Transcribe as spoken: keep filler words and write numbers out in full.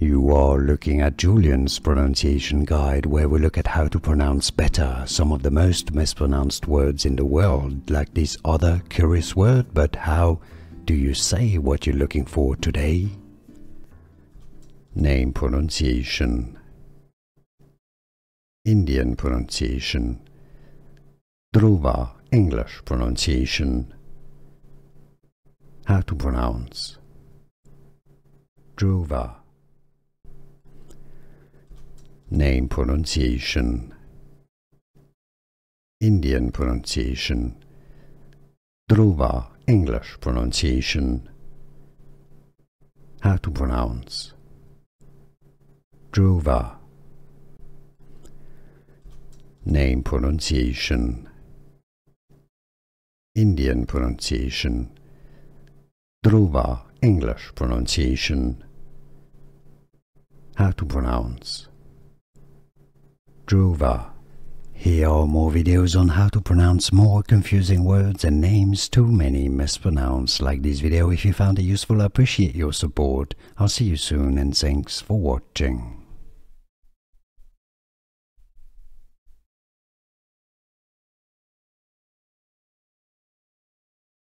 You are looking at Julian's pronunciation guide, where we look at how to pronounce better some of the most mispronounced words in the world, like this other curious word. But how do you say what you're looking for today? Name pronunciation. Indian pronunciation. Dhruva, English pronunciation. How to pronounce. Dhruva. Name pronunciation. Indian pronunciation. Dhruva, English pronunciation. How to pronounce. Dhruva. Name pronunciation. Indian pronunciation. Dhruva, English pronunciation. How to pronounce. Dhruva. Here are more videos on how to pronounce more confusing words and names too many mispronounced. Like this video if you found it useful. I appreciate your support. I'll see you soon and thanks for watching.